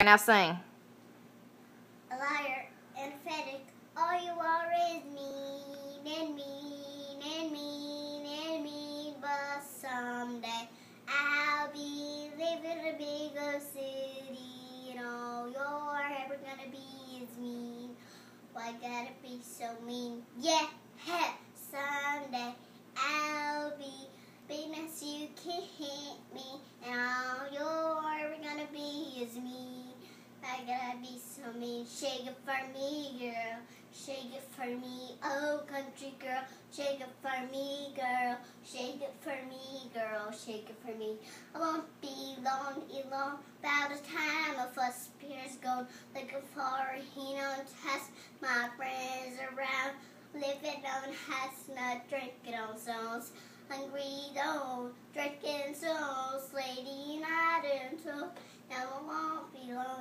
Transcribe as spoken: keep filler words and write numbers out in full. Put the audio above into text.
Now sing. A liar and a fanatic, all you are is mean and mean and mean and mean. But someday I'll be living in a bigger city, and all you're ever gonna be is mean. Why gotta be so mean? Yeah, someday I'll be big enough so you can't hit me, and all you're ever gonna be is mean. I gotta be so mean. Shake it for me, girl. Shake it for me, oh country girl. Shake it for me, girl. Shake it for me, girl. Shake it for me. I won't be long, be long. About the time of us peers gone, looking for a hint on test. My friends around, living on chestnut, drinking on souls. Hungry though, drinking souls, lady, not until now I won't be long.